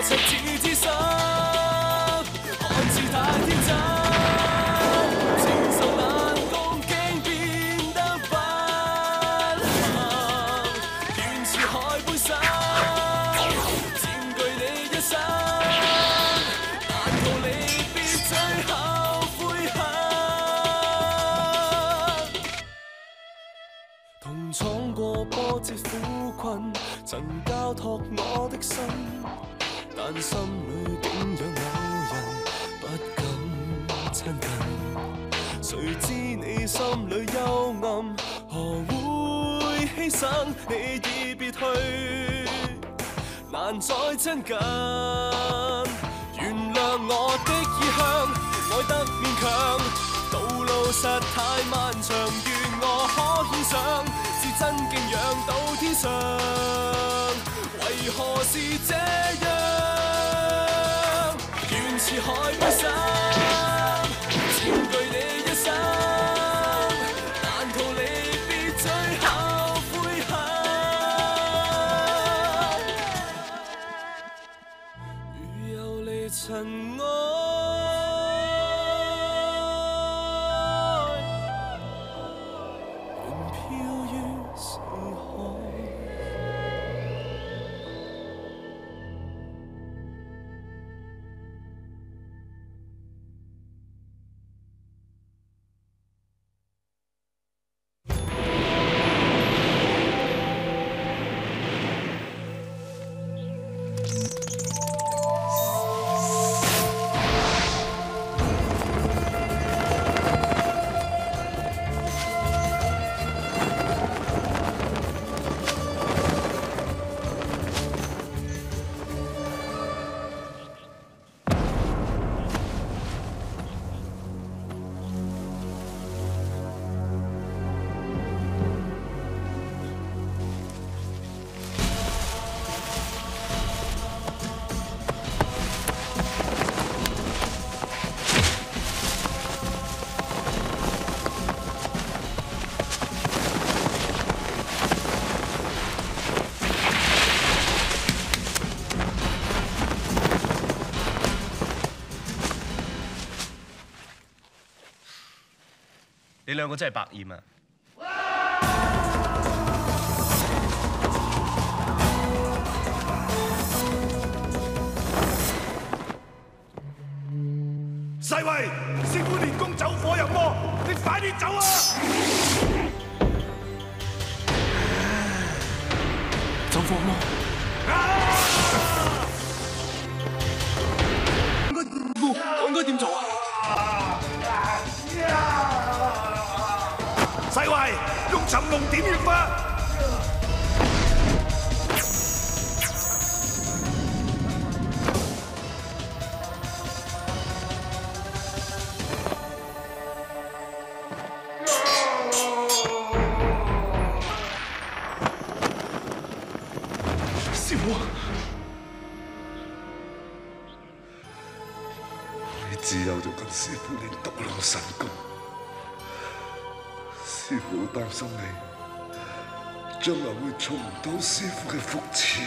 實似知心，看似太天真，承受難共竟變得不幸，願似海般深，佔據你一生，難逃離別最後悔恨。同闖過波折苦困，曾交託我的心，但心裏竟有某人不敢親近。誰知你心裏幽暗，何會犧牲？你已別去，難再親近。原諒我的意向，愛得勉強，道路實太漫長，願我可獻上，是真敬仰到天上。為何是這樣？願似海般深，佔據你一生，難逃離別最後悔恨。如遊離塵埃，願飄於四海。 你兩個真係百厭啊！ 世衛，師傅練功走火入魔，你快啲走啊！ 走火魔！我應該點做啊？ 世衛，用尋龍點穴法。 師傅， 你只有就跟師傅練獨龍神功。師傅好擔心你將來會重唔到師傅嘅福賜。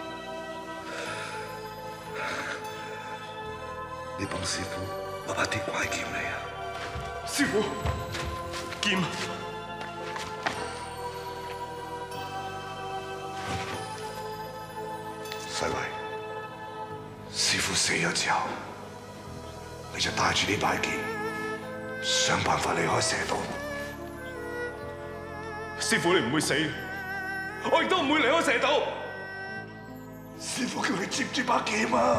你幫師傅攞把鐵拐劍嚟啊！ 師傅，劍。 世衛，師傅死咗之後，你就帶住呢把劍，想辦法離開蛇道。 師傅，你唔會死，我亦都唔會離開蛇道。 師傅叫你接住把劍啊！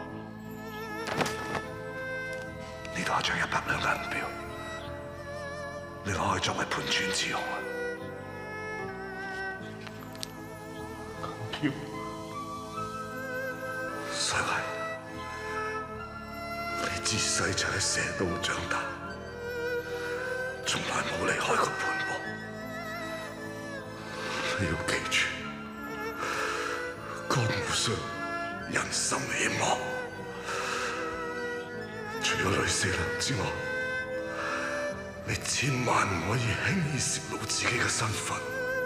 呢度有張100兩銀票，你攞去作為盤川之用啊！ 票。 世衛，你自細就喺蛇道長大，從來冇離開過盤坡。你要記住，江湖上人心險惡，除咗呂四娘之外，你千萬唔可以輕易泄露自己嘅身份。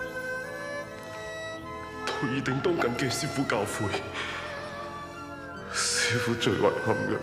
徒兒定當謹記師傅教誨。 師傅最遺憾嘅。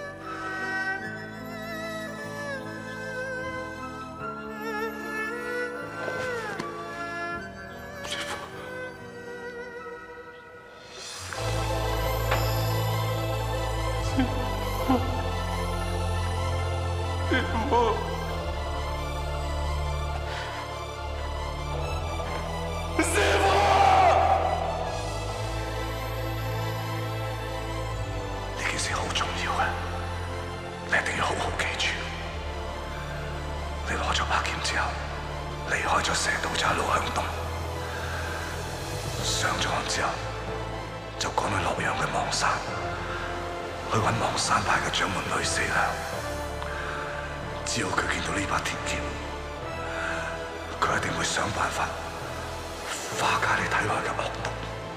只要佢見到呢把鐵劍，佢一定會想辦法化解你體內嘅惡毒，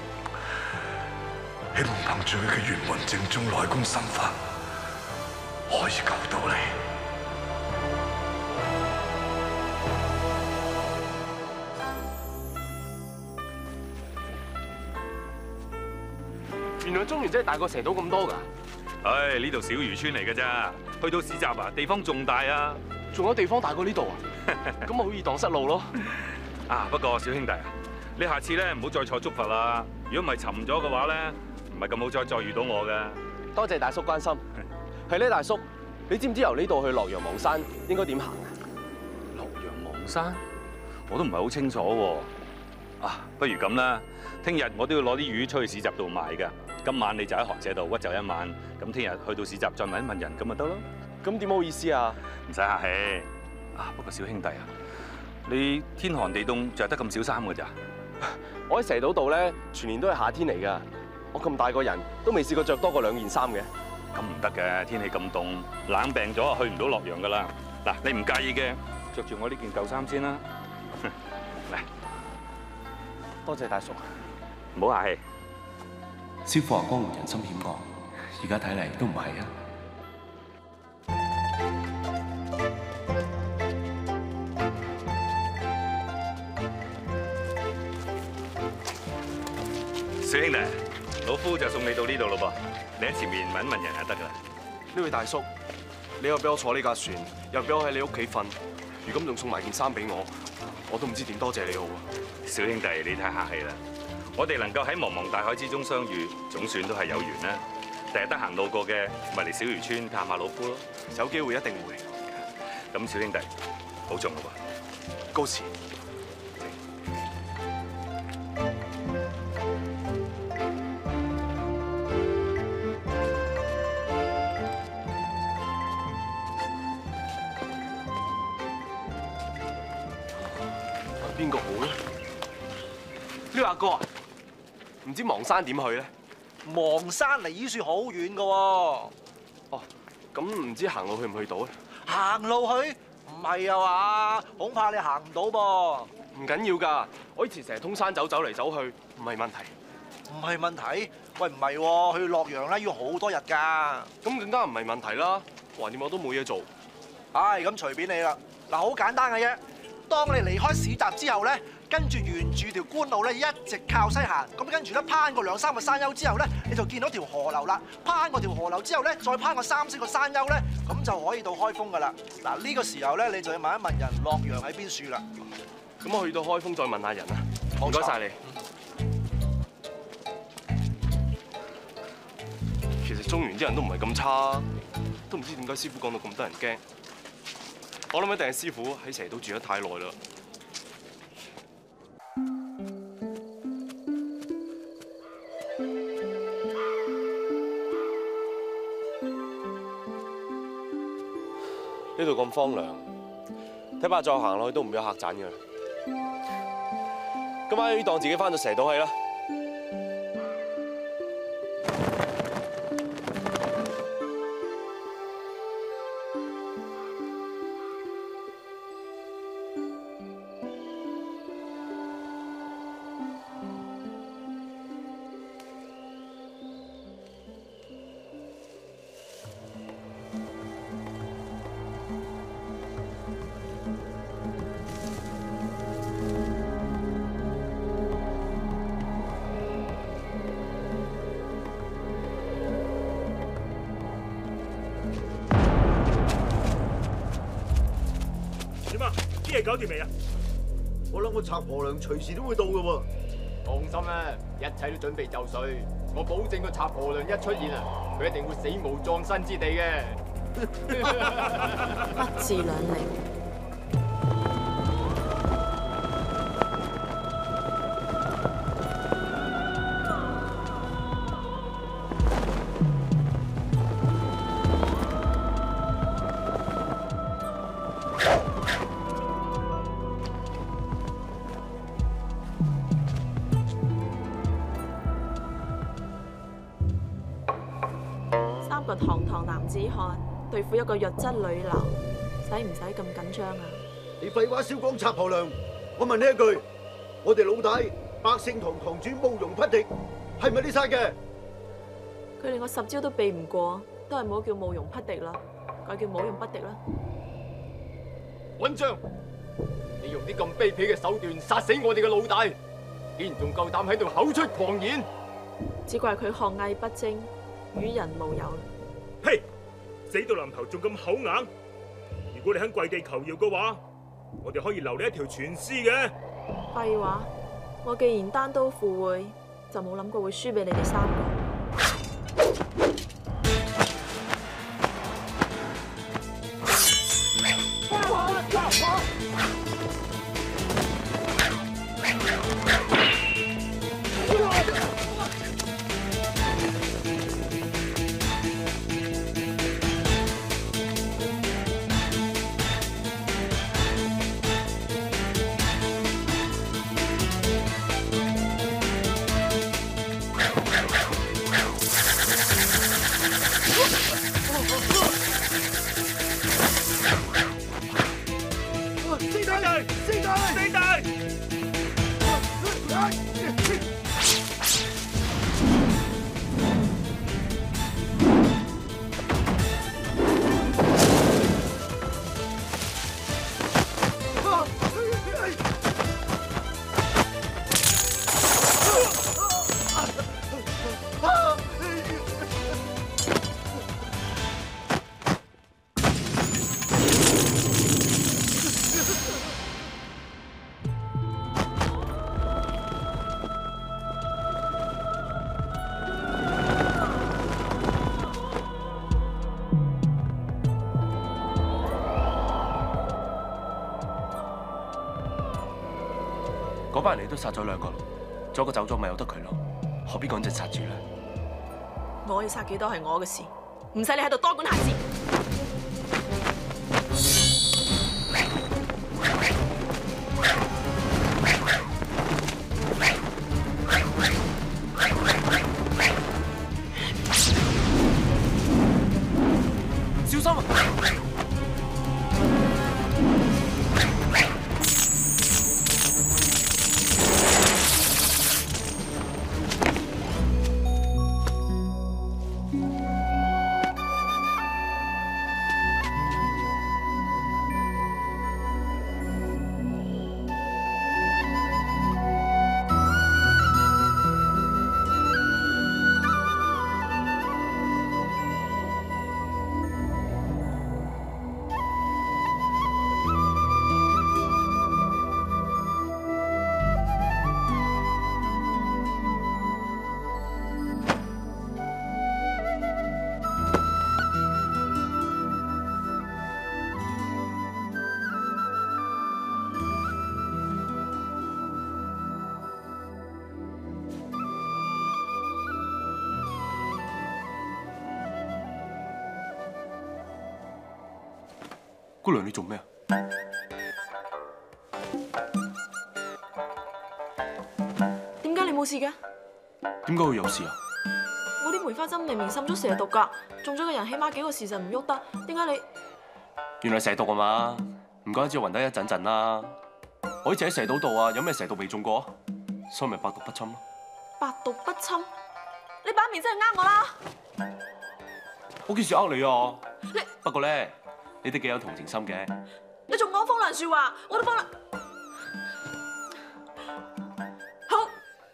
希望憑住佢嘅玄門正宗內功心法，可以救到你。 原來中原真係大過蛇島咁多㗎？ 唉，呢度小漁村嚟㗎咋，去到市集啊，地方仲大啊！ 仲有地方大過呢度啊？咁咪好易蕩失路咯。 啊，不過小兄弟啊，你下次咧唔好再坐竹筏啦。如果唔係沉咗嘅話咧，唔係咁好再遇到我㗎。 多謝大叔關心。係咧，大叔，你知唔知由呢度去洛陽邙山應該點行啊？ 洛陽邙山，我都唔係好清楚喎。啊，不如咁啦，聽日我都要攞啲魚出去市集度賣㗎。今晚你就喺寒舍度屈就一晚，咁聽日去到市集再問一問人，咁咪得咯。 咁點好意思啊？ 唔使客氣。啊，不過小兄弟啊，你天寒地凍着得咁少衫㗎咋？ 我喺蛇島度咧，全年都係夏天嚟㗎。我咁大個人都未試過着多過2件衫嘅。 咁唔得嘅，天氣咁凍，冷病咗去唔到洛陽㗎啦。嗱，你唔介意嘅，着住我呢件舊衫先啦。嚟， 多謝大叔。 唔好客氣。 師傅話江湖人心險惡，而家睇嚟都唔係啊！ 小兄弟，老夫就送你到呢度咯噃，你喺前面問一問人就得噶啦。 呢位大叔，你又俾我坐呢架船，又俾我喺你屋企瞓，如今仲送埋件衫俾我都唔知點多謝你好啊！ 小兄弟，你太客氣啦。我哋能夠喺茫茫大海之中相遇，總算都係有緣啦。第日得閒路過嘅，咪嚟小漁村探下老夫咯。 有機會一定會。 咁小兄弟，保重啦喎。 告辭。問邊個好咧？呢位阿哥啊！唔知邙山點去咧？ 邙山離依處好遠噶喎。 哦，咁唔知行路去唔去到咧？ 行路去？唔係啊嘛，恐怕你行唔到噃。 唔緊要㗎，我以前成日通山走嚟走去，唔係問題。 唔係問題？喂，唔係喎，去洛陽咧要好多日㗎。 咁更加唔係問題啦，橫掂我都冇嘢做。 唉，咁隨便你啦。嗱，好簡單嘅啫。當你離開市集之後咧，跟住沿住條官路咧，一直靠西行，咁跟住咧攀過2、3個山丘之後咧，你就見到條河流啦。攀過條河流之後咧，再攀過3、4個山丘咧，咁就可以到開封噶啦。嗱，呢個時候咧，你就要問一問人洛陽喺邊處啦。 咁我去到開封再問下人啊。唔該晒你。其實中原啲人都唔係咁差，都唔知點解師傅講到咁得人驚。我諗一定係師傅喺蛇島住得太耐啦。呢度咁荒涼，睇怕再行落去都唔會有客棧嘅。今晚要當自己返到蛇島去啦。 啲嘢搞掂未啊？ 我諗個賊婆娘隨時都會到㗎喎。 放心啦，一切都準備就緒。我保證個賊婆娘一出現啊，佢一定會死無葬身之地嘅。 不自量力。三個堂堂男子漢對付一個弱質女流，使唔使咁緊張啊？ 你廢話少講，賊婆娘，我問你一句，我哋老大百勝堂堂主慕容匹敵，係咪你殺嘅？ 佢連我10招都避唔過，都係冇叫慕容匹敵啦，改叫慕容不敵啦。 混帳！你用啲咁卑鄙嘅手段殺死我哋嘅老大，竟然仲夠膽喺度口出狂言！ 只怪佢學藝不精，與人無尤。 嘿，死到臨頭仲咁口硬！如果你肯跪地求饒嘅話，我哋可以留你一條全屍嘅。 廢話，我既然單刀赴會，就冇諗過會輸俾你哋3個。 嗰班人你都殺咗2個，仲有一個走咗，咪由得佢咯，何必趕盡殺絕咧？ 我要殺幾多係我嘅事，唔使你喺度多管閒事。 小心啊！姑娘，你做咩啊？ 點解你冇事嘅？ 點解會有事啊？ 我啲梅花針明明滲咗蛇毒㗎，中咗嘅人起碼幾個時辰唔喐得，點解你？ 原來蛇毒啊嘛，唔怪得之暈低一陣陣啦。我以前喺蛇島度啊，有咩蛇毒未中過？所以咪百毒不侵咯。 百毒不侵？你擺明真係呃我啦！ 我幾時呃你啊？不過咧。你哋幾有同情心嘅？ 你仲講風涼説話，我都幫你。好，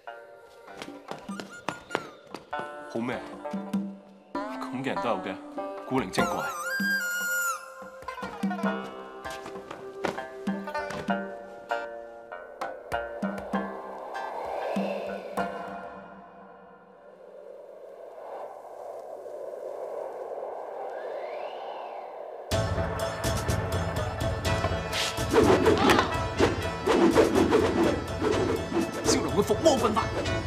好咩？咁嘅人都有嘅，古靈精怪。 少林嘅伏魔棍法，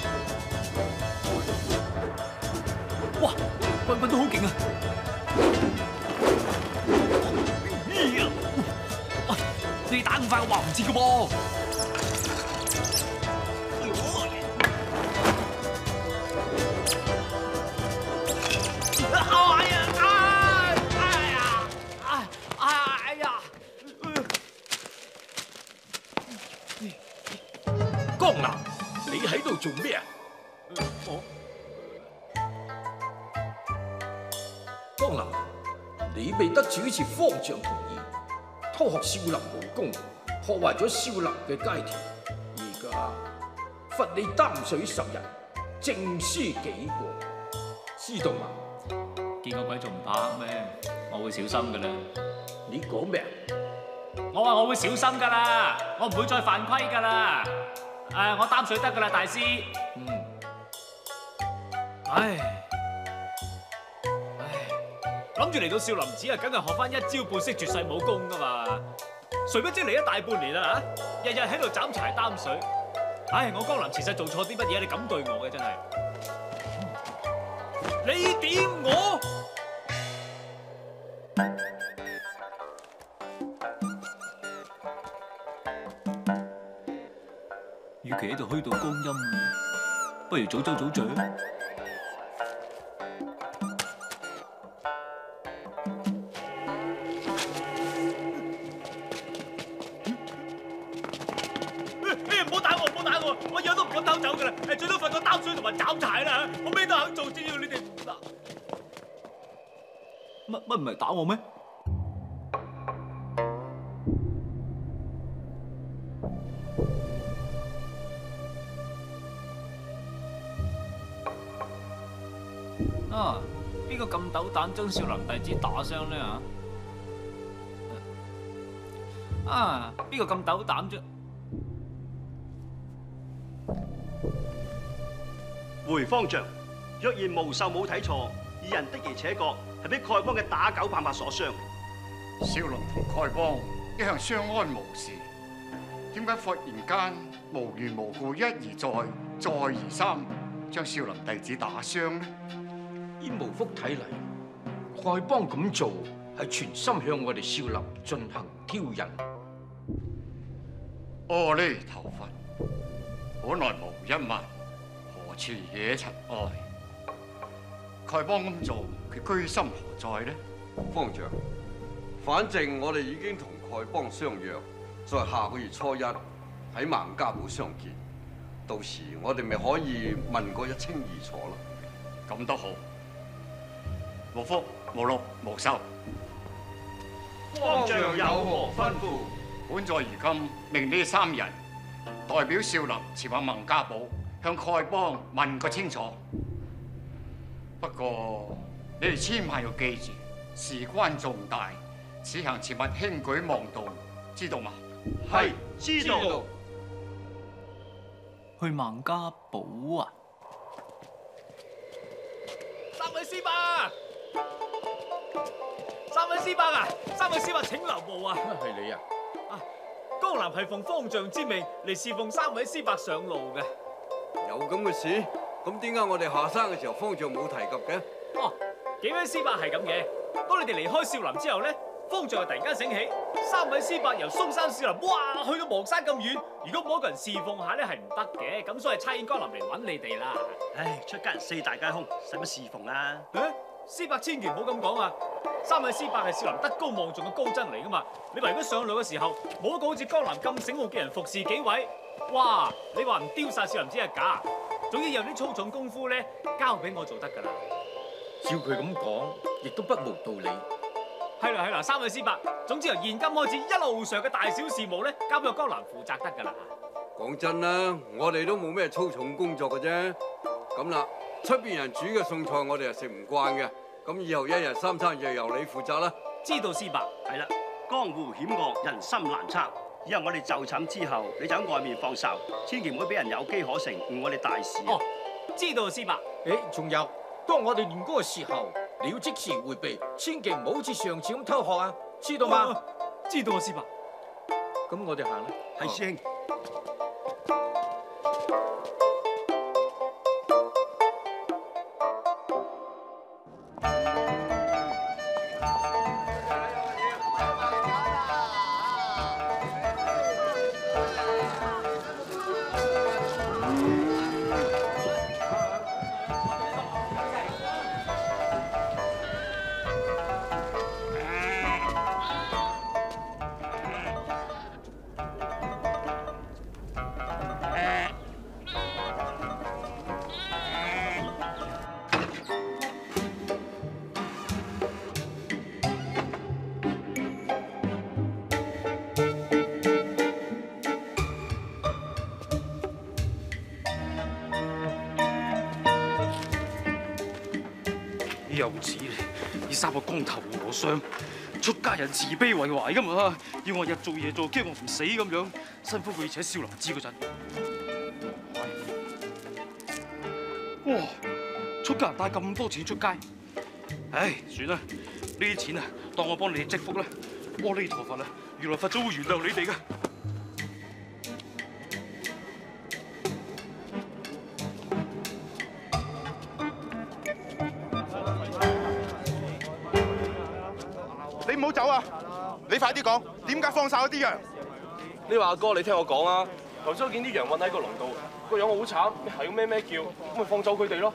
哇，棍棍都好勁啊！你打咁快，我話唔切嘅噃。 江南，你喺度做咩啊？江南，你未得主持方丈同意，偷學少林武功，破壞咗少林嘅街條，而家罰你擔水10日，證書幾過，知道嗎？ 見過鬼仲唔怕咩？我會小心噶啦。 你講咩啊？ 我話我會小心噶啦，我唔會再犯規噶啦。我擔水得噶啦，大師。諗住嚟到少林寺啊，梗係學翻一招半式絕世武功噶嘛。誰不知嚟咗大半年啦嚇，日日喺度斬柴擔水。我江南其實做錯啲乜嘢？你咁對我嘅真係。你點我？與其喺度虛度光陰，不如早走早著。唔好打我，唔好打我！我樣都唔敢偷走噶啦，最多罰我擔水同埋斬柴啦！我咩都肯做，只要你哋唔打。乜唔係打我咩？邊個咁斗膽將少林弟子打傷呢？邊個咁斗膽啫？ 回方丈，若然無壽冇睇錯，二人的而且確係俾丐幫嘅打狗辦法所傷。 少林同丐幫一向相安無事，點解忽然間無緣無故一而再，再而三將少林弟子打傷呢？ 依無福睇嚟，丐幫咁做係全心向我哋少林進行挑釁。 阿彌陀佛，本來無一物，何處惹塵埃？丐幫咁做，佢居心何在呢？ 方丈，反正我哋已經同丐幫相約，在下個月初1喺孟家堡相見，到時我哋咪可以問個一清二楚咯。 咁都好。無福無祿無壽。 方丈有何吩咐？ 本在如今命呢3人代表少林前往孟家堡，向丐幫問個清楚。不過你哋千萬要記住，事關重大，此行切勿輕舉妄動，知道嗎？ 係，知道。 去孟家堡啊！3位師伯，三位師伯啊！三位師伯請留步啊！ 係你啊！ 江南係奉方丈之命嚟侍奉3位師伯上路嘅。 有咁嘅事？咁點解我哋下山嘅時候方丈冇提及嘅？ 幾位師伯係咁嘅。當你哋離開少林之後咧，方丈就突然間醒起，3位師伯由嵩山少林，哇，去到邙山咁遠，如果冇一個人侍奉下咧係唔得嘅，咁所以差遣江南嚟揾你哋啦。 唉，出家人4大皆空，使乜侍奉啊？ 師伯千祈唔好咁講啊！3位師伯係少林德高望重嘅高僧嚟噶嘛，你話如果上路嘅時候冇一個好似江南咁醒目嘅人服侍幾位，哇！你話唔丟殺少林寺係假。總之有啲粗重功夫咧，交俾我做得噶啦。 照佢咁講，亦都不無道理。 係啦，3位師伯，總之由現今開始，一路上嘅大小事務咧，交俾我江南負責得噶啦。 講真啦，我哋都冇咩粗重工作嘅啫。咁啦，出邊人煮嘅餸菜我哋係食唔慣嘅，咁以後1日3餐就由你負責啦。 知道師伯。 係啦，江湖險惡，人心難測。以後我哋就寢之後，你就喺外面放哨，千祈唔好俾人有機可乘，誤我哋大事。 知道師伯。 仲有，當我哋練功嘅時候，你要即時迴避，千祈唔好好似上次咁偷學啊！知道嗎？ 知道啊，師伯。 咁我哋行啦。 係師兄。 幼稚，呢3個光頭和尚，出家人慈悲為懷噶嘛，要我日做夜做，驚我唔死咁樣，辛苦佢請少林寺嗰陣。哇！出家人帶咁多錢出街，唉，算啦，呢啲錢啊，當我幫你哋積福啦。阿彌陀佛啊，原來佛祖會原諒你哋噶。 你唔好走啊！你快啲講，點解放晒嗰啲羊？ 呢位阿哥，你聽我講啊！頭先我見啲羊韞喺個籠度，個樣好慘，係咁咩叫，咁咪放走佢哋咯。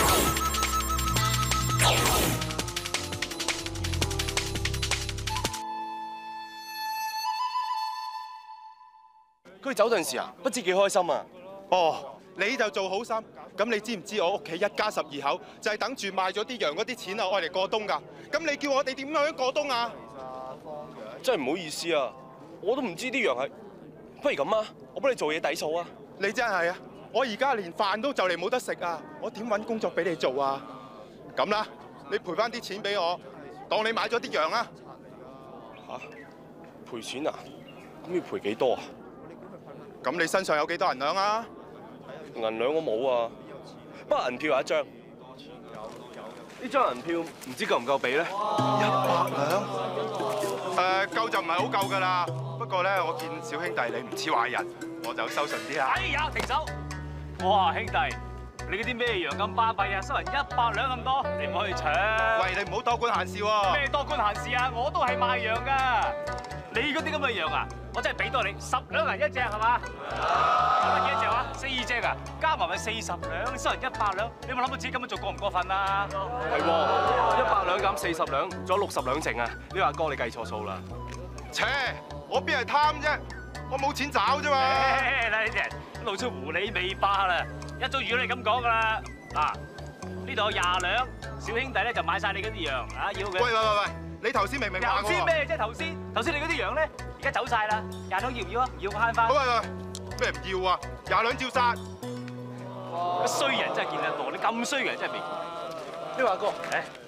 佢哋走陣時啊，不知幾開心啊！ 哦，你就做好心。咁你知唔知我屋企一家12口就係等住賣咗啲羊嗰啲錢啊，愛嚟過冬㗎？咁你叫我哋點樣過冬啊？ 真係唔好意思啊，我都唔知啲羊係。不如咁啊，我幫你做嘢抵數啊！ 你真係啊！我而家連飯都就嚟冇得食啊！我點揾工作俾你做啊？咁啦，你賠翻啲錢俾我，當你買咗啲羊啊！ 嚇？賠錢啊？咁要賠幾多啊？ 咁你身上有幾多銀兩啊？ 銀兩我冇啊。不過銀票有1張，呢張銀票唔知夠唔夠俾咧 ？100兩？夠就唔係好夠㗎啦。不過咧，我見小兄弟你唔似壞人，我就收順啲啦。 哎呀，停手！哇，兄弟，你嗰啲咩羊咁巴閉啊？收人100兩咁多，你唔可以搶。 喂，你唔好多管閒事喎。 咩多管閒事啊？我都係賣羊㗎。你嗰啲咁嘅羊啊，我真係俾多你10兩銀1隻係嘛？幾多隻啊？4隻啊，加埋咪40兩，收人100兩，你有冇諗到自己咁樣做過唔過分啊？ 係喎，100兩減40兩，仲有60兩剩啊！呢個阿哥你計錯數啦。 切，我邊係貪啫，我冇錢找啫嘛。 睇呢啲人露出狐狸尾巴啦，一早預咗你咁講㗎啦。嗱，呢度有20兩，小兄弟咧就買晒你嗰啲羊啊，要嘅。 喂，你頭先明明話我。 頭先咩啫？頭先你嗰啲羊咧，而家走晒啦，20兩要唔要啊？要我慳翻。 喂，咩唔要啊？20兩照殺。 衰人真係見得多，你咁衰嘅人真係未見。 呢位阿哥，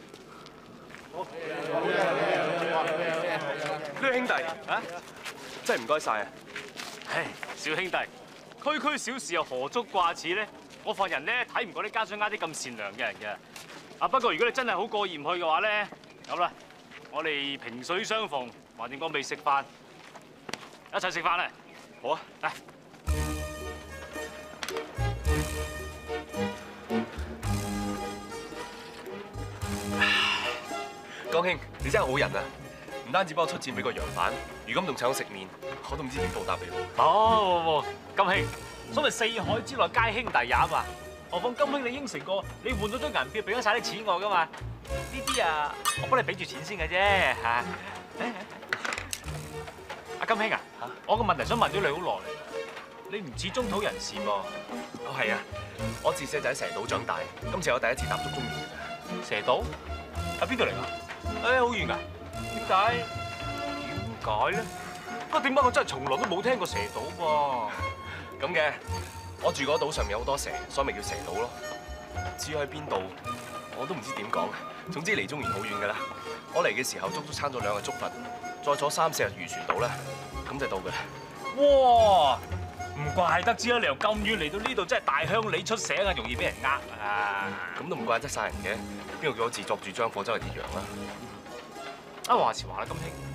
呢位兄弟啊，真係唔該晒啊！ 唉，小兄弟，區區小事又何足掛齒咧？我份人咧睇唔過啲家長呃啲咁善良嘅人嘅。啊，不過如果你真係好過意唔去嘅話咧，咁啦，我哋萍水相逢，橫掂我未食飯，一齊食飯啦！ 好啊，嚟。江兄，你真係好人啊！唔單止幫我出錢俾個羊販，如今仲請我食麵，我都唔知點報答你喎。 哦，金兄，所謂四海之內皆兄弟也嘛。何況金兄你應承過，你換到張銀票俾咗晒啲錢我噶嘛？呢啲啊，我幫你俾住錢先嘅啫嚇。阿金兄啊，我個問題想問咗你好耐，你唔似中土人士噃。 哦，係啊，我自細就喺蛇島長大，今次我第一次踏足公園㗎咋。 蛇島？喺邊度嚟㗎？好遠㗎？點解咧？不過點解我真係從來都冇聽過蛇島噃？ 咁嘅，我住嗰島上面有好多蛇，所以咪叫蛇島咯。至於喺邊度，我都唔知點講。總之離中原好遠㗎啦。我嚟嘅時候足足撐咗2個竹筏，再坐3、4日漁船到啦，咁就到㗎啦。 哇！唔怪得知啦，你由咁遠嚟到呢度，真係大鄉里出城啊，容易俾人呃啊！ 咁都唔怪得晒人嘅，邊個叫我自作主張放走嚟啲羊啦？ 啊，話時話啦，金兄，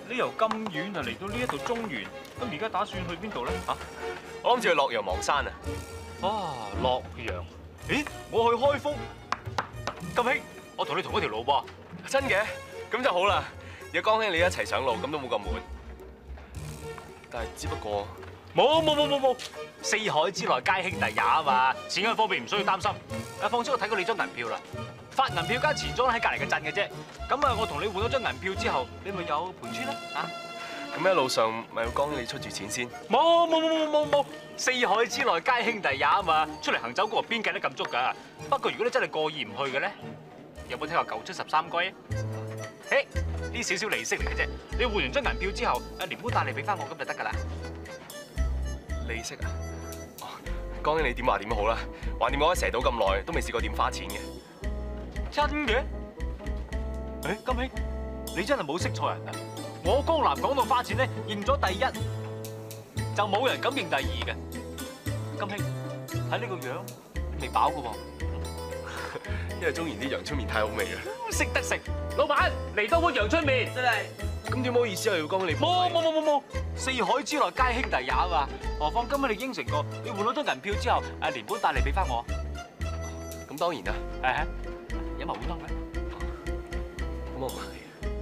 你由咁遠就嚟到呢一度中原，咁而家打算去邊度咧？嚇， 我諗住去洛陽望山啊！ 啊，洛陽？咦，我去開封。金兄，我同你同一條路噃。 真嘅？咁就好啦。有江兄你一齊上路，咁都冇咁悶。但係只不過冇，四海之內皆兄弟也啊嘛，錢嗰方面唔需要擔心。況且我睇過你張銀票啦，發銀票加錢莊喺隔離嘅鎮嘅啫。咁啊，我同你換咗張銀票之後，你咪有盤村啦啊！ 咁一路上咪要江兄你出住錢先。 冇，四海之內皆兄弟也啊嘛，出嚟行走過邊計得咁足㗎？不過如果你真係過意唔去嘅咧，有冇聽過9出13歸啊？嘿，呢少少利息嚟嘅啫。你換完張銀票之後，連本帶利俾翻我咁就得㗎啦。 利息啊？哦，江兄你點話點好啦？橫掂我喺蛇島咁耐，都未試過點花錢嘅。 真嘅？誒，金兄，你真係冇識錯人啊！我江南講到花錢咧，認咗第一，就冇人敢認第二嘅。金兄，睇呢個樣，未飽㗎喎。 因為中原啲陽春麵太好味啦。 識得食，老闆嚟多碗陽春麵。真係。 咁點好意思啊？要江兄你冇，四海之內皆兄弟也啊嘛。何況今日你應承過，你換咗張銀票之後，連本帶利俾翻我。 咁當然啦。 飲埋碗湯啦。 咁我唔係。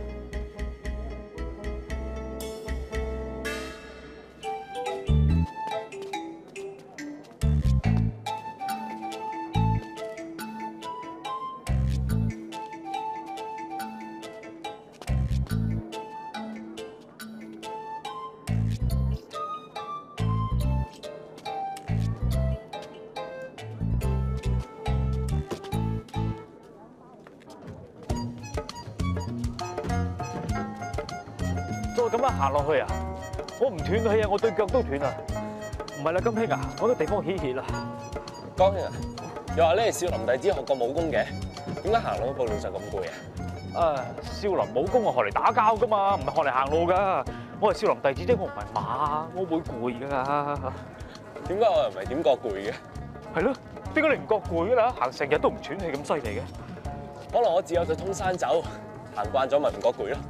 再咁樣行落去啊！我唔斷氣啊，我對腳都斷啊！唔係啦，金兄啊，我個地方險險啦。 江兄啊，又話你係少林弟子學過武功嘅，點解行路步路上咁攰啊？ 少林武功係學嚟打交噶嘛，唔係學嚟行路噶。我係少林弟子啫，我唔係馬，我會攰噶。 點解我又唔係點覺攰嘅？ 係咯，點解你唔覺攰㗎啦？行成日都唔喘氣咁犀利嘅。 可能我只有對通山走，行慣咗咪唔覺攰咯。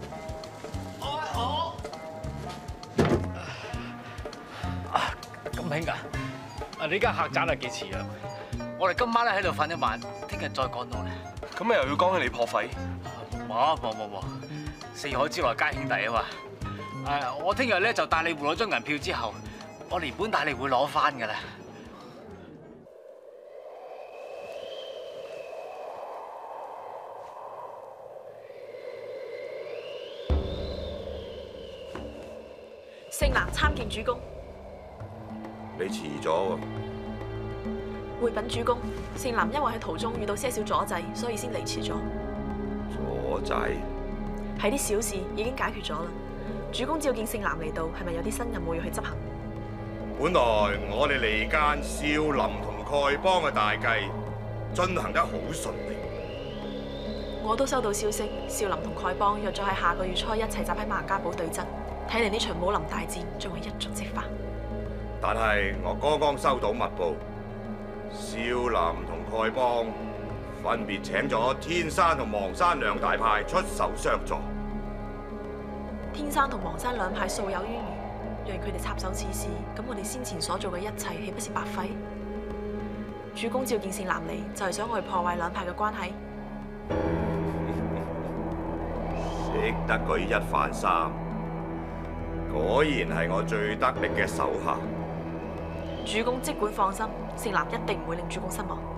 金兄啊，你間客棧係幾遲啊？我哋今晚咧喺度瞓一晚，聽日再趕到咧。 咁咪又要江兄你破費？ 冇，四海之內皆兄弟啊嘛。我聽日咧就帶你換咗張銀票之後，我連本帶利會攞翻㗎啦。 姓藍參見主公。 你遲咗喎。 回稟主公，姓藍因為喺途中遇到些少阻滯，所以先嚟遲咗。 阻滯？ 係啲小事，已經解決咗啦。主公召見姓藍嚟到，係咪有啲新任務要去執行？ 本來我哋離間少林同丐幫嘅大計進行得好順利。 我都收到消息，少林同丐幫約咗喺下個月初一齊集喺萬家堡對質。睇嚟呢場武林大戰仲會一觸即發。 但係我剛剛收到密報，少林同丐幫分別請咗天山同邙山兩大派出手相助。 天山同邙山兩派素有淵源，讓佢哋插手此事，咁我哋先前所做嘅一切，豈不是白費？主公召見姓藍嚟，就係想我去破壞兩派嘅關係。 識得舉一反三，果然係我最得力嘅手下。 主公即管放心，姓藍一定唔會令主公失望。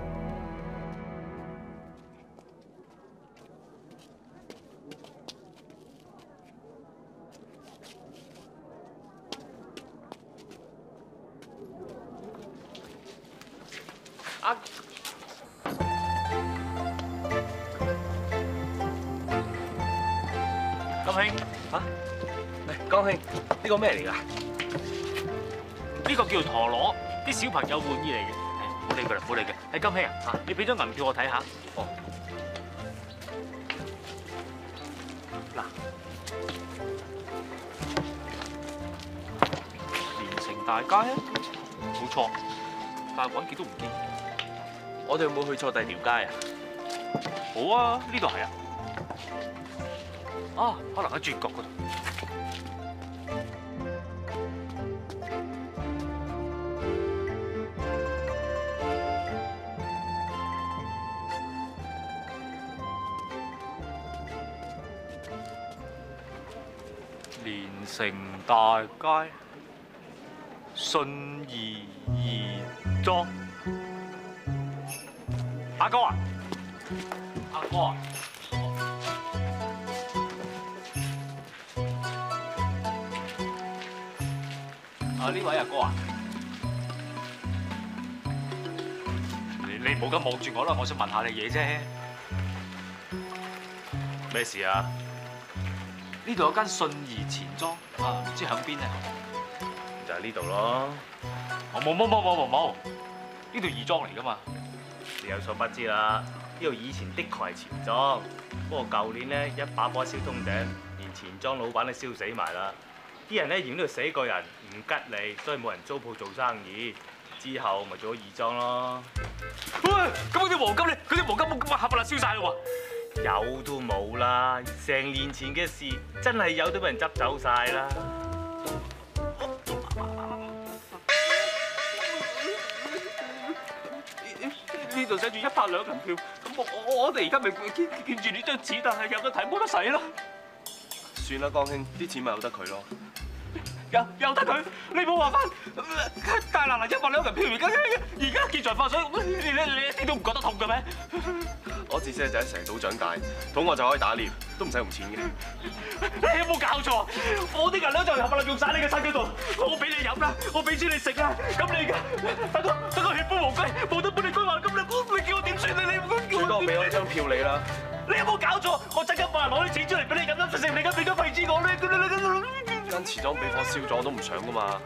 金兄， 嚇？嚟，江兄，呢個咩嚟㗎？ 呢個叫陀螺，啲小朋友玩意嚟嘅。唔好理佢啦，唔好理佢。係金兄啊，你俾張銀票我睇下。 哦。 嗱，連城大街啊，冇錯，但係揾極都唔見。 我哋有冇去錯第二條街啊？ 好啊，呢度係啊。啊，可能喺轉角嗰度。 城大街，信義義莊。阿哥啊，阿哥啊！啊，呢位阿哥啊，你唔好咁望住我啦，我想問下你嘢啫。咩事啊？呢度有間信義錢莊啊，唔知響邊咧？就係呢度咯。我冇，呢度義莊嚟噶嘛？ 你有所不知啦，呢度以前的確係錢莊，不過舊年咧一把火燒通頂，連錢莊老闆都燒死埋啦。啲人咧嫌呢度死個人唔吉利，所以冇人租鋪做生意。之後咪做咗義莊咯。 喂，咁嗰啲黃金咧，嗰啲黃金冇咁啊，冚唪唥燒晒咯喎！ 有都冇啦，成年前嘅事真係有都俾人執走晒啦。 呢度寫住100兩銀票，咁我哋而家咪見住呢張紙，但係有得睇冇得使咯。 算啦，江兄，啲錢咪由得佢咯。 由得佢，你冇話翻大難100兩銀票，而家結財化水，你一啲都唔覺得痛嘅咩？ 我自細就喺蛇島長大，肚餓就可以打獵，都唔使用錢嘅。 你有冇搞錯？我啲銀兩就冚唪唥用晒你嘅身嗰度，我俾你飲啦，我俾錢你食啦，咁你而家等我血本無歸，冇得本你歸還，咁你叫我點算？你最多俾我一張票你啦。 你有冇搞錯？我即刻幫人攞啲錢出嚟俾你飲食，你而家俾咗廢紙我咧， 間錢莊俾火燒咗，我都唔想噶嘛。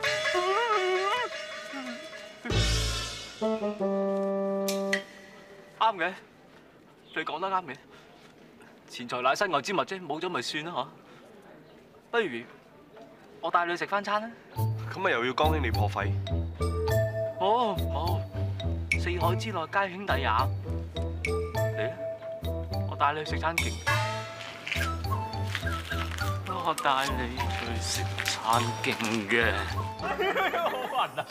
啱嘅，你講得啱嘅。錢財乃身外之物啫，冇咗咪算啦嗬。不如我帶你去食翻餐啦。 咁咪又要江兄你破費？冇，四海之內皆兄弟也。嚟啦，我帶你去食餐勁。我帶你去食餐勁嘅。 好暈啊！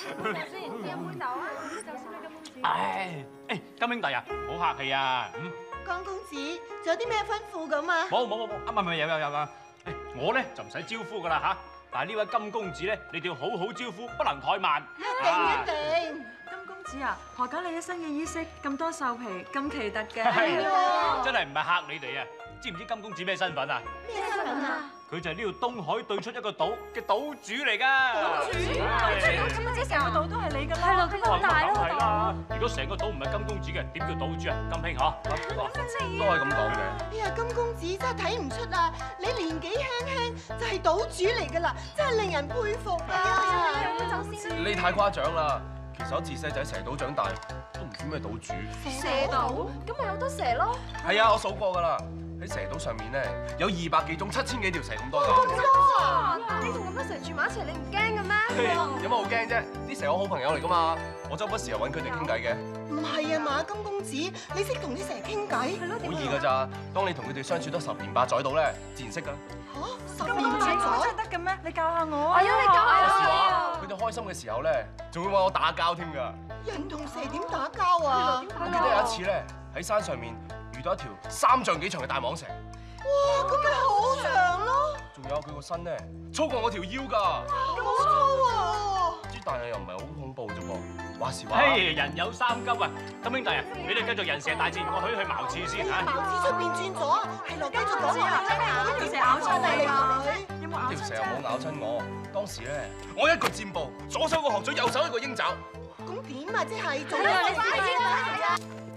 唉，金兄弟啊，唔好客氣啊。 江公子，仲有啲咩吩咐咁啊？ 冇，有啊！我咧就唔使招呼噶啦嚇，但係呢位金公子咧，你哋要好好招呼，不能怠慢。 一定。 金公子啊，何解你一身嘅衣飾咁多獸皮，咁奇特嘅？ 真係唔係嚇你哋啊！知唔知金公子咩身份啊？ 咩身份啊？ 佢就係呢度東海對出一個島嘅島主嚟㗎。 島主？金公子成個島都係你㗎啦。係咯，咁好大咯個島。 如果成個島唔係金公子嘅，點叫島主啊？金兄嗬？ 都係咁講嘅。 哎呀，金公子真係睇唔出啊！你年紀輕就係島主嚟㗎啦，真係令人佩服啊！ 你太誇獎啦！其實我自細就喺蛇島長大，都唔算咩島主。 蛇島？咁咪有好多蛇咯？ 係啊，我數過㗎啦。喺蛇島上面咧，有200幾種7000幾條蛇咁多㗎。 咁多啊！你同咁多蛇住埋一齊，你唔驚嘅咩？ 有乜好驚啫？啲蛇我好朋友嚟㗎嘛，我周不時又揾佢哋傾偈嘅。 唔係啊嘛，金公子，你識同啲蛇傾偈？係咯， 好易㗎咋？當你同佢哋相處得10年8載到咧，自然識㗎。 嚇，10年8載真係得嘅咩？你教下我啊！ 係啊，你教下我。佢哋開心嘅時候咧，仲會揾我打交添㗎。 人同蛇點打交啊？ 我記得有一次咧，喺山上面遇到一條3丈幾長嘅大蟒蛇。 哇，咁咪好長咯！ 仲有佢個身咧，粗過我條腰㗎。 咁粗啊！ 但係又唔係好恐怖啫噃。話時話， 嘿，人有3急啊！金兄弟啊，你哋繼續人蛇大戰，我去茅廁先嚇。 茅廁出邊轉咗，係咯，繼續講啊！ 條蛇咬親你啊！有冇咬親？ 條蛇又冇咬親我。當時咧，我一個箭步，左手個鶴嘴，右手一個鷹爪。 咁點啊？即係做咩？你快啲啦！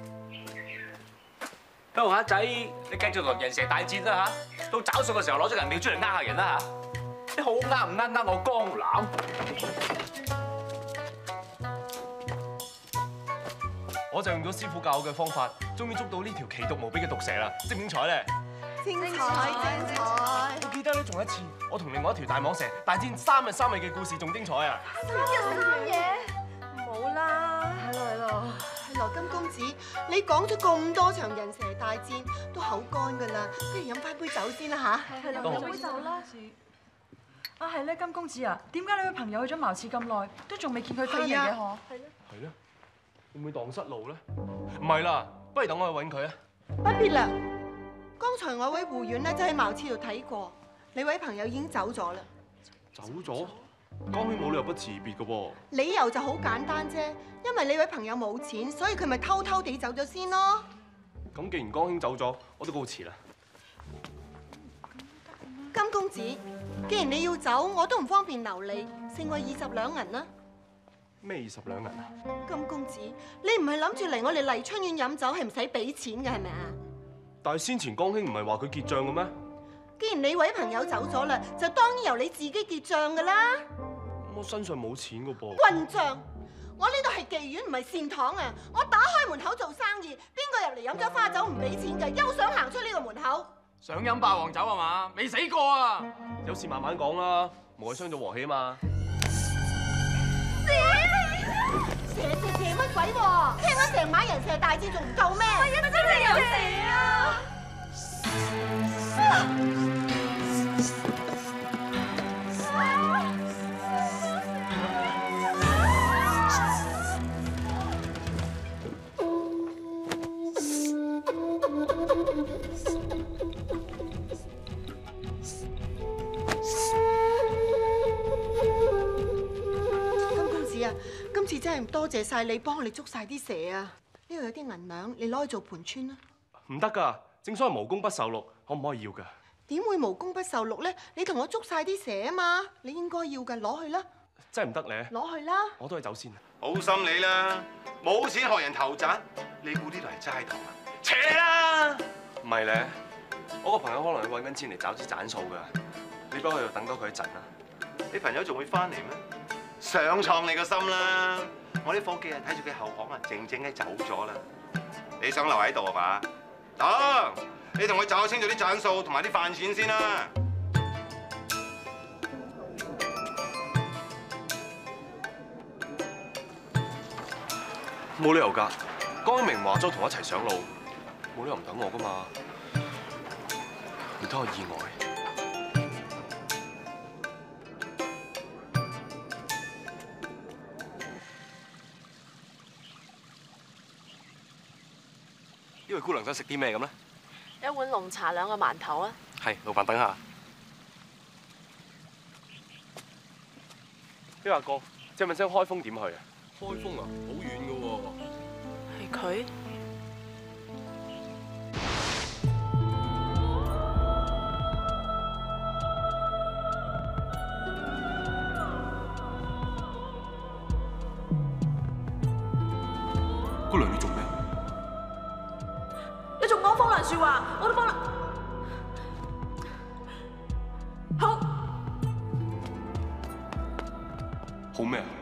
鄉下仔，你繼續同人蛇大戰啦嚇！到找數嘅時候攞咗銀票出嚟呃下人啦嚇！你好呃唔呃我江南？ 我就用咗師傅教我嘅方法，終於捉到呢條奇毒無比嘅毒蛇啦！精唔精彩咧？ 精彩！ 我記得咧，仲有一次，我同另外一條大蟒蛇大戰3日3夜嘅故事仲精彩啊 ！3日3夜？冇啦！係咯。金公子，你講咗咁多場人蛇大戰，都口乾噶啦，不如飲翻杯酒先啦吓。係咯，飲杯酒啦。 啊係咧，金公子啊，點解你個朋友去咗茅廁咁耐，都仲未見佢翻嚟嘅嗬？ 係咧。 係咧，會唔會蕩失路咧？唔係啦，不如等我去揾佢啊。 不必啦，剛才我位護院咧就喺茅廁度睇過，你位朋友已經走咗啦。 走咗？江兄冇理由不辭而別嘅噃。 理由就好簡單啫，因為你位朋友冇錢，所以佢咪偷偷地走咗先咯。 咁既然江兄走咗，我都告辭啦。 金公子，既然你要走，我都唔方便留你，剩為20兩銀啦。 咩20兩銀啊？ 金公子，你唔係諗住嚟我哋麗春苑飲酒係唔使俾錢嘅係咪啊？ 但係先前江兄唔係話佢結帳嘅咩？ 既然你位朋友走咗啦，就當然由你自己結帳噶啦。 我身上冇錢嘅噃。 混帳！我呢度係妓院，唔係善堂啊！我打開門口做生意，邊個入嚟飲咗花酒唔俾錢嘅，休想行出呢個門口！ 想飲霸王酒係嘛？未死過啊！ 有事慢慢講啦，無謂傷咗和氣啊嘛。 蛇乜鬼喎？聽咗成晚人蛇大戰仲唔夠咩？我真係有蛇啊！今次真係多謝晒你幫我哋捉晒啲蛇啊！呢度有啲銀兩，你攞去做盤川啦。 唔得㗎，正所謂無功不受祿，可唔可以要㗎？ 點會無功不受祿咧？你同我捉晒啲蛇啊嘛，你應該要㗎，攞去啦。 真係唔得咧？ 攞去啦！ 我都係走先。 好心你啦，冇錢學人頭賺，你估呢度係齋堂啊？扯你啦！ 唔係咧，我個朋友可能係揾緊錢嚟找支盞數㗎，你幫我喺度等多佢一陣啦。 你朋友仲會翻嚟咩？上創你個心啦！我啲夥計啊，睇住佢後巷啊，靜靜嘅走咗啦。你想留喺度係嘛？得，你同佢找清楚啲盞數同埋啲飯錢先啦。 冇理由㗎，江明話咗同我一齊上路，冇理由唔等我㗎嘛。唔通我意外？呢位姑娘想食啲咩咁咧？ 一碗濃茶，2個饅頭啊！ 係，老闆等下。呢位阿哥，借問聲開封點去啊？開封啊，好遠㗎喎。 係佢？ 姑娘，你做咩？ 你仲講風涼説話，我都幫你。好。 好咩啊？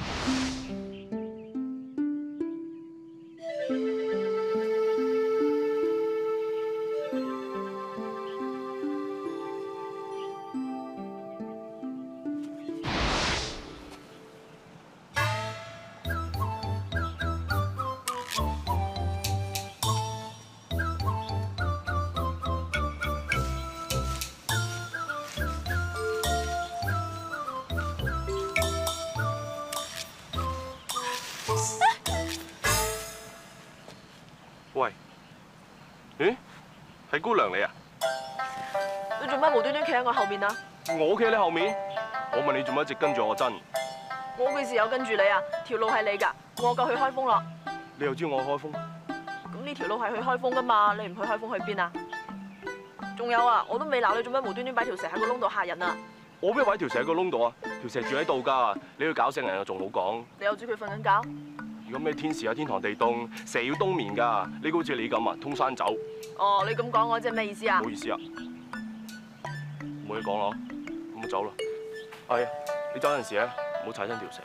喂，咦，係姑娘你啊？ 你做乜無端端企喺我後面啊？ 我企喺你後面，我問你做乜一直跟住我真？ 我幾時有跟住你啊？條路係你㗎，我夠去開封咯。 你又知我開封？ 咁呢條路係去開封㗎嘛？你唔去開封去邊啊？仲有啊，我都未鬧你做咩無端端擺條蛇喺個窿度嚇人啊！ 我邊擺條蛇喺個窿度啊？條蛇住喺度㗎，你要搞醒人又仲好講。 你又知佢瞓緊覺？ 如果咩天時啊天寒地凍，蛇要冬眠㗎。你好似你咁啊，通山走。 哦，你咁講我即係咩意思啊？ 唔好意思啊，冇嘢講咯，咁我走啦。係，你走陣時咧，唔好踩親條蛇。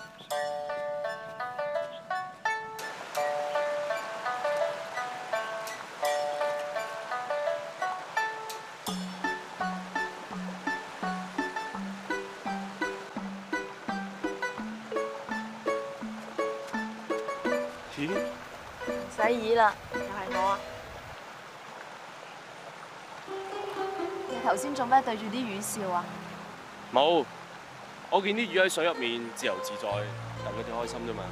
唔使意啦，又係我啊！ 你頭先做咩對住啲魚笑啊？ 冇，我見啲魚喺水入面自由自在，等佢哋開心啫嘛。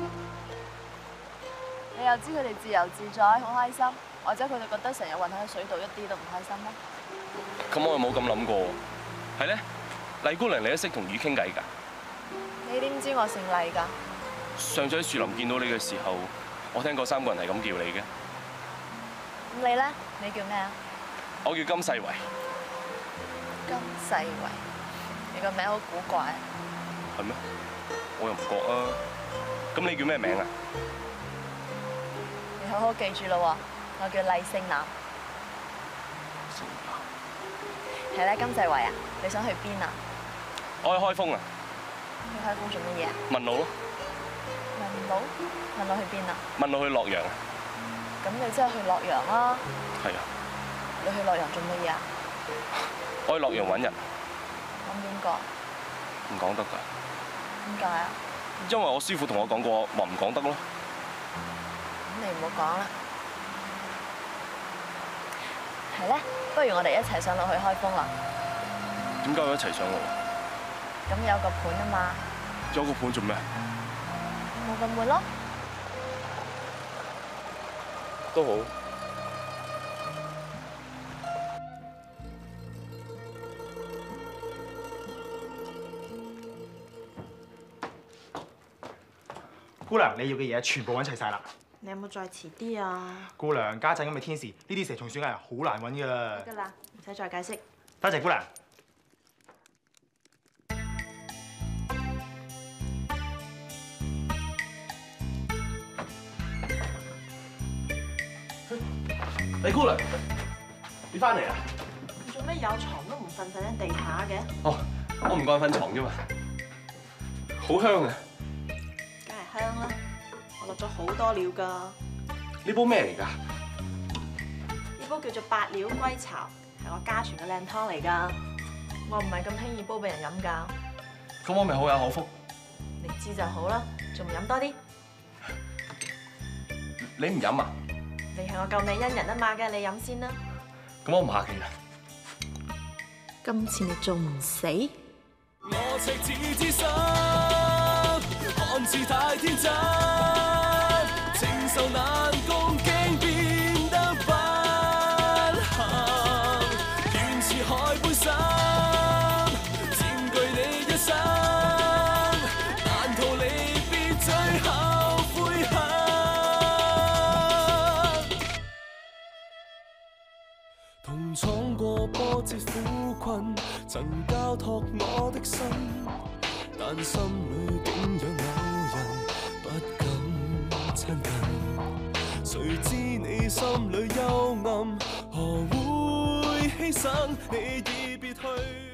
你又知佢哋自由自在，好開心，或者佢哋覺得成日混喺水度一啲都唔開心咩？ 咁我又冇咁諗過，係咧？ 黎姑娘，你都識同魚傾偈㗎？ 你點知我姓黎㗎？ 上次喺樹林見到你嘅時候，我聽過3個人係咁叫你嘅。 咁你咧？你叫咩啊？ 我叫金世維。 金世維，你個名好古怪。 係咩？我又唔覺啊。咁你叫咩名啊？ 你好好記住咯，我叫厲勝男。係咧，金世維啊，你想去邊啊？ 我去開封啊。 去開封做乜嘢啊？ 問路咯。 問路？問路去邊啊？ 問路去洛陽啊。 咁你即係去洛陽啦。 係啊。 你去洛陽做乜嘢啊？ 我去洛陽揾人。 揾邊個？ 唔講得㗎。 點解啊？ 因為我師傅同我講過，話唔講得咯。 咁你唔好講啦。係咧，不如我哋一齊上路去開封啦。 點解要一齊上路？ 咁有個盤啊嘛。 有個盤做咩？ 冇咁悶咯。 都好。 姑娘，你要嘅嘢全部揾齊晒啦。 你有冇再遲啲啊？ 姑娘，家陣咁嘅天時，呢啲蛇蟲鼠蟻好難揾㗎啦。 得啦，唔使再解釋。 多謝姑娘。 李姑娘，你翻嚟啊？ 你做咩有床都唔瞓，瞓喺地下嘅？ 哦，我唔慣瞓床啫嘛。好香啊！ 梗係香啦，我落咗好多料㗎。 呢煲咩嚟㗎？ 呢煲叫做8料歸巢，係我家傳嘅靚湯嚟㗎。我唔係咁輕易煲俾人飲㗎。 咁我咪好有口福。 你知就好啦，仲唔飲多啲？ 你唔飲啊？ 你係我救命恩人啊嘛，梗係你飲先啦。 咁我唔客氣啦。 今次你仲唔死？ 我赤子之心，看似太天真，承受難共竟變得不幸，願似海般深，佔據你一生，難逃離別最後悔恨。同闖過波折苦困，曾交託我的心，但心裏竟有某人不敢親近。誰知你心裏幽暗，何會犧牲？你已別去。